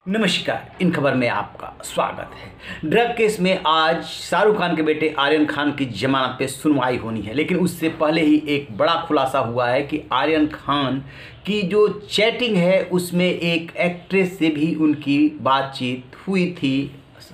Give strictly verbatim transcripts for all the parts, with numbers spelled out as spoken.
नमस्कार, इन खबर में आपका स्वागत है। ड्रग केस में आज शाहरुख खान के बेटे आर्यन खान की जमानत पे सुनवाई होनी है, लेकिन उससे पहले ही एक बड़ा खुलासा हुआ है कि आर्यन खान की जो चैटिंग है उसमें एक एक्ट्रेस से भी उनकी बातचीत हुई थी,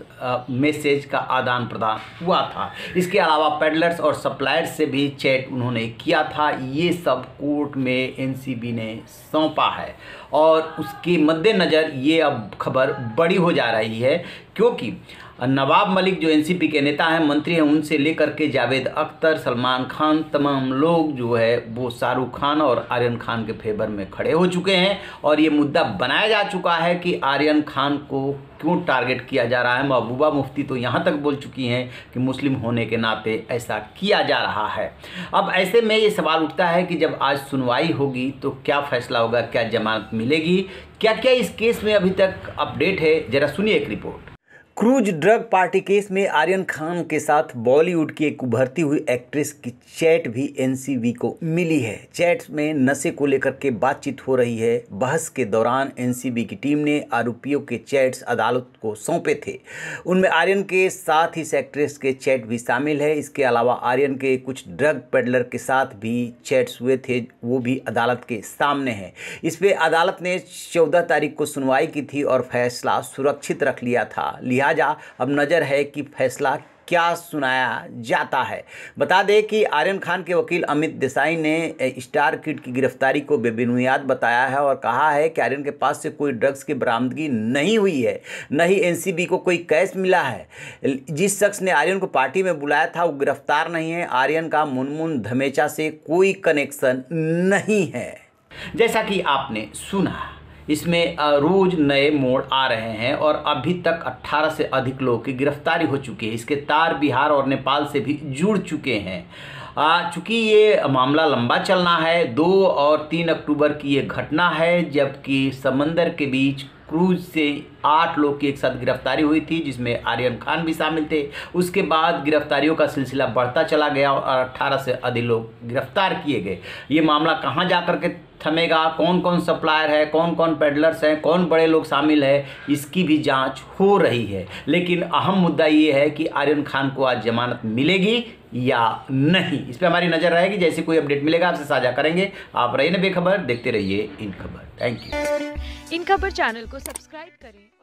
मैसेज का आदान प्रदान हुआ था। इसके अलावा पेडलर्स और सप्लायर्स से भी चैट उन्होंने किया था। ये सब कोर्ट में एनसीबी ने सौंपा है और उसके मद्देनज़र ये अब खबर बड़ी हो जा रही है, क्योंकि नवाब मलिक जो एनसीपी के नेता हैं, मंत्री हैं, उनसे लेकर के जावेद अख्तर, सलमान खान, तमाम लोग जो है वो शाहरुख खान और आर्यन खान के फेवर में खड़े हो चुके हैं और ये मुद्दा बनाया जा चुका है कि आर्यन खान को क्यों टारगेट किया जा रहा है। महबूबा मुफ्ती तो यहाँ तक बोल चुकी हैं कि मुस्लिम होने के नाते ऐसा किया जा रहा है। अब ऐसे में ये सवाल उठता है कि जब आज सुनवाई होगी तो क्या फैसला होगा, क्या जमानत मिलेगी, क्या क्या इस केस में अभी तक अपडेट है, जरा सुनिए एक report. Cruise drug party case में आर्यन खान के साथ बॉलीवुड की एक उभरती हुई एक्ट्रेस की चैट भी एनसीबी को मिली है। चैट में नशे को लेकर के बातचीत हो रही है। बहस के दौरान एनसीबी की टीम ने आरोपियों के चैट्स अदालत को सौंपे थे। उनमें आर्यन के साथ इस एक्ट्रेस के चैट भी शामिल है। इसके अलावा आर्यन के कुछ ड्रग पेडलर के साथ भी चैट्स हुए थे, वो भी अदालत के सामने हैं। इस पर अदालत ने चौदह तारीख को सुनवाई की थी और फैसला सुरक्षित रख लिया था। लिहाजा अब नज़र है कि फैसला क्या सुनाया जाता है। बता दें कि आर्यन खान के वकील अमित देसाई ने स्टार किड की गिरफ्तारी को बेबुनियाद बताया है और कहा है कि आर्यन के पास से कोई ड्रग्स की बरामदगी नहीं हुई है, न ही एनसीबी को कोई कैश मिला है। जिस शख्स ने आर्यन को पार्टी में बुलाया था वो गिरफ्तार नहीं है। आर्यन का मुनमुन धमेचा से कोई कनेक्शन नहीं है। जैसा कि आपने सुना, इसमें रोज नए मोड़ आ रहे हैं और अभी तक अठारह से अधिक लोगों की गिरफ्तारी हो चुकी है। इसके तार बिहार और नेपाल से भी जुड़ चुके हैं। चूँकि ये मामला लंबा चलना है, दो और तीन अक्टूबर की ये घटना है, जबकि समंदर के बीच क्रूज से आठ लोग की एक साथ गिरफ्तारी हुई थी, जिसमें आर्यन खान भी शामिल थे। उसके बाद गिरफ्तारियों का सिलसिला बढ़ता चला गया और अठारह से अधिक लोग गिरफ्तार किए गए। ये मामला कहाँ जा कर के थमेगा, कौन कौन सप्लायर है, कौन कौन पेडलर्स हैं, कौन बड़े लोग शामिल है, इसकी भी जांच हो रही है। लेकिन अहम मुद्दा ये है कि आर्यन खान को आज जमानत मिलेगी या नहीं, इस पर हमारी नज़र रहेगी। जैसे कोई अपडेट मिलेगा आपसे साझा करेंगे। आप रहिए ना बेखबर, देखते रहिए इन खबर। Thank you. इन खबर चैनल को सब्सक्राइब करें।